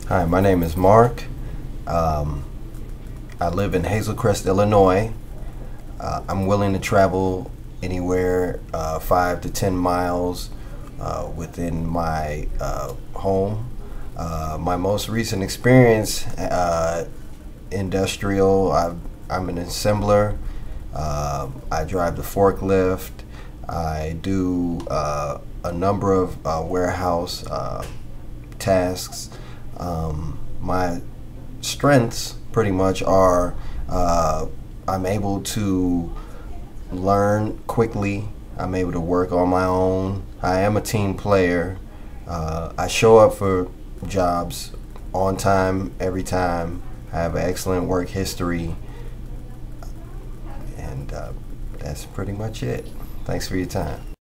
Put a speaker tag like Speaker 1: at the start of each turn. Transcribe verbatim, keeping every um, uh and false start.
Speaker 1: Hi, my name is Mark. Um, I live in Hazel Crest, Illinois. Uh, I'm willing to travel anywhere uh, five to ten miles uh, within my uh, home. Uh, my most recent experience, uh, industrial, I've, I'm an assembler. Uh, I drive the forklift. I do uh, a number of uh, warehouse uh, tasks. Um, my strengths pretty much are uh, I'm able to learn quickly. I'm able to work on my own. I am a team player. Uh, I show up for jobs on time every time. I have an excellent work history. And uh, that's pretty much it. Thanks for your time.